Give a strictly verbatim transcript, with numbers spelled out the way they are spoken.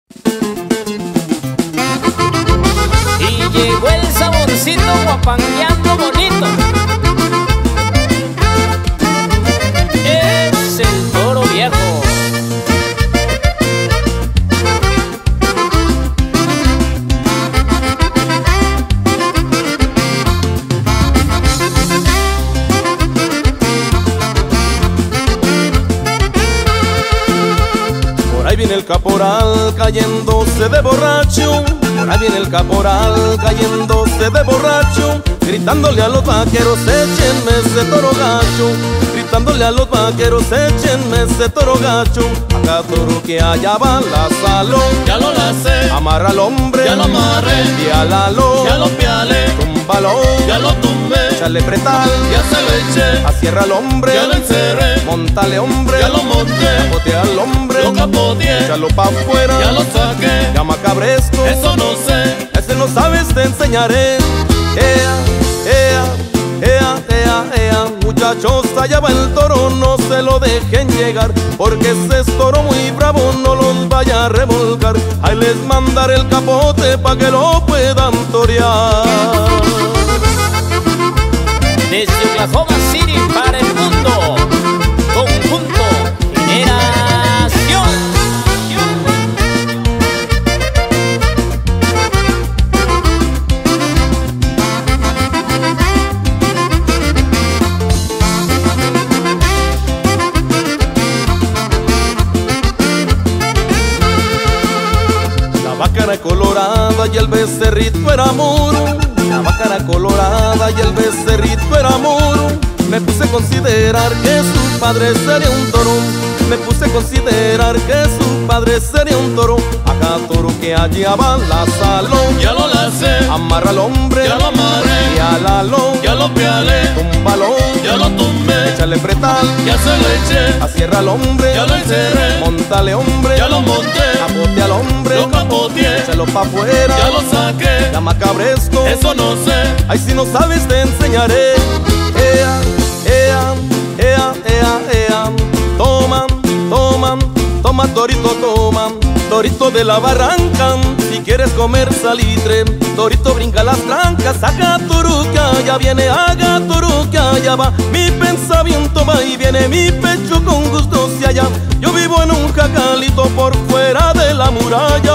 Y llegó el saborcito guapangueando bonito. Es el toro viejo. Por ahí viene el caporal cayéndose de borracho. Por ahí viene el caporal cayéndose de borracho, gritándole a los vaqueros, échenme ese toro gacho. Gritándole a los vaqueros, échenme ese toro gacho. A cada toro que allá va la salón, ya lo lacé, amarra al hombre, ya lo amarré, piálalo, ya lo pialé, túmbalo, ya lo tumbé, échale pretal, ya se lo eché, acierra al hombre, ya lo encerré, montale hombre, ya lo monté, capotea al hombre, lo capoteé, échalo pa' afuera, ya lo saqué, llama cabresto, eso no sé, ese no sabes te enseñaré. Ea, ea, ea, ea, ea, muchachos, allá va el toro, no se lo dejen llegar, porque ese es toro muy bravo, no los vaya a revolcar. Ahí les mandaré el capote pa' que lo puedan torear. Desde Oklahoma City para el mundo, Conjunto Generación. La vaca era colorada y el becerrito era moro. La vaca era colorada y el becerrito era moro. Me puse a considerar que su padre sería un toro. Me puse a considerar que su padre sería un toro. A cada toro que allá va la salón, ya lo lacé, amarra al hombre, ya lo amarré, piálalo, ya lo pialé, túmbalo, ya lo tumbé, échale pretal, ya se lo eché, acierra al hombre, ya lo encerré, montale hombre, ya lo monté, capotea al hombre, lo capoteé, échalo pa' afuera, ya lo saqué, llama cabresto, eso no sé, ay si no sabes te enseñaré. Ea, ea, ea, ea, ea, toma, toma, toma torito, toma, torito de la barranca, si quieres comer salitre, torito brinca las trancas, haga toro que allá viene, haga toro que allá va, mi pensamiento va y viene, mi pecho con gusto se halla, yo vivo en un jacalito por fuera de la muralla.